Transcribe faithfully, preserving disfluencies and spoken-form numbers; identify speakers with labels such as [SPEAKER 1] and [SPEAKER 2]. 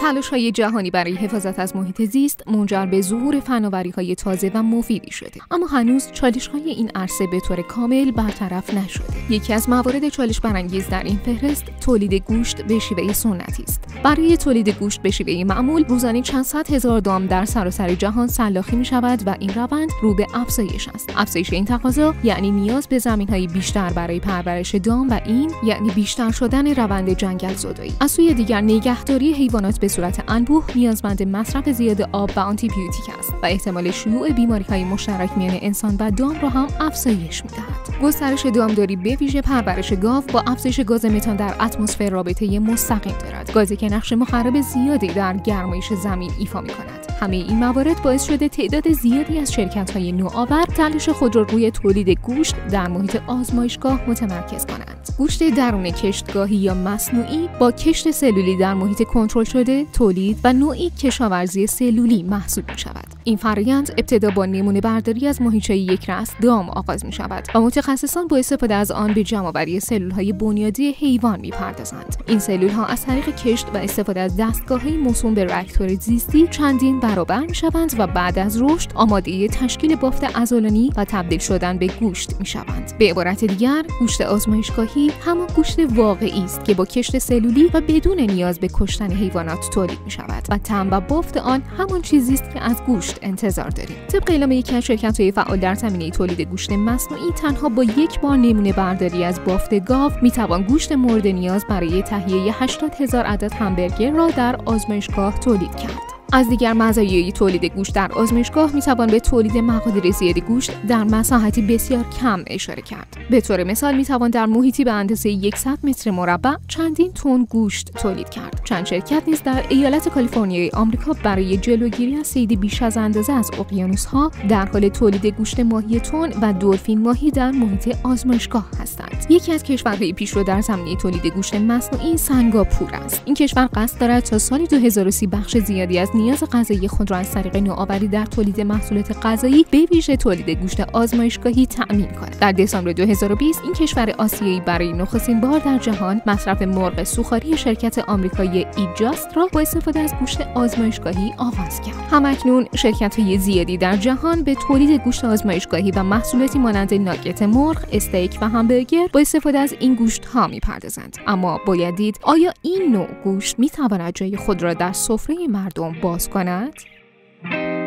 [SPEAKER 1] تلاش‌های جهانی برای حفاظت از محیط زیست منجر به ظهور فناوری‌های تازه و مفیدی شده، اما هنوز چالش‌های این عرصه به طور کامل برطرف نشده. یکی از موارد چالش برانگیز در این فهرست تولید گوشت به شیوه سنتی است. برای تولید گوشت به شیوه معمول روزانه چند صد هزار دام در سراسر جهان سلاخی می‌شود و این روند رو به افزایش است. افزایش این تقاضا یعنی نیاز به زمین‌های بیشتر برای پرورش دام و این یعنی بیشتر شدن روند جنگل زدایی. از سوی دیگر نگهداری حیوانات به صورت انبوه نیازمند مصرف زیاد آب و آنتیبیوتیک است و احتمال شیوع بیماری‌های مشترک میان انسان و دام را هم افزایش می‌دهد. گسترش دامداری به ویژه پرورش گاو با افزایش گاز متان در اتمسفر رابطه مستقیم دارد، گازی که نقش مخرب زیادی در گرمایش زمین ایفا می‌کند. همه این موارد باعث شده تعداد زیادی از شرکت‌های نوآور تلاش خود را روی تولید گوشت در محیط آزمایشگاه متمرکز کنند. گوشت درون کشتگاهی یا مصنوعی با کشت سلولی در محیط کنترل شده تولید و نوعی کشاورزی سلولی محسوب می‌شود. این فرآیند ابتدا با نمونه برداری از ماهیچه یکرس دام آغاز می‌شود و متخصصان با استفاده از آن به جمع‌آوری سلول‌های بنیادی حیوان می‌پردازند. این سلول‌ها از طریق کشت و استفاده از دستگاه‌های موسوم به راکتور زیستی چندین برابر می‌شوند و بعد از رشد آماده تشکیل بافت عضلانی و تبدیل شدن به گوشت می‌شوند. به عبارت دیگر، گوشت آزمایشگاهی همان گوشت واقعی است که با کشت سلولی و بدون نیاز به کشتن حیوانات تولید می‌شود و طعم و بافت آن همان چیزی است که از گوشت انتظار داریم. طبق اعلام یکی از شرکت‌های فعال در زمینه تولید گوشت مصنوعی، تنها با یک بار نمونه برداری از بافت گاو می‌توان گوشت مورد نیاز برای تهیه هشتاد هزار عدد همبرگر را در آزمایشگاه تولید کرد. از دیگر مزایای تولید گوشت در آزمایشگاه میتوان به تولید مقادیر زیاد گوشت در مساحتی بسیار کم اشاره کرد. به طور مثال میتوان در محیطی به اندازه صد متر مربع چندین تن گوشت تولید کرد. چند شرکت نیز در ایالت کالیفرنیای آمریکا برای جلوگیری از صید بیش از اندازه از اقیانوس‌ها در حال تولید گوشت ماهی تن و دلفین ماهی در محیط آزمایشگاه هستند. یکی از کشورهای پیشرو در زمینه تولید گوشت مصنوعی سنگاپور است. این کشور قصد دارد تا سال دو هزار و سی بخش زیادی از نیاز غذایی خود را از طریق نوآوری در تولید محصولات غذایی به ویژه تولید گوشت آزمایشگاهی تأمین کند. در دسامبر دو هزار و بیست این کشور آسیایی برای نخستین بار در جهان مصرف مرغ سوخاری شرکت آمریکایی ایجاست را با استفاده از گوشت آزمایشگاهی آغاز کرد. همکنون شرکت‌های زیادی در جهان به تولید گوشت آزمایشگاهی و محصولاتی مانند ناگت مرغ، استیک و همبرگر با استفاده از این گوشت‌ها می‌پردازند. اما باید دید آیا این نوع گوشت می‌تواند جای خود را در سفره مردم باز کند؟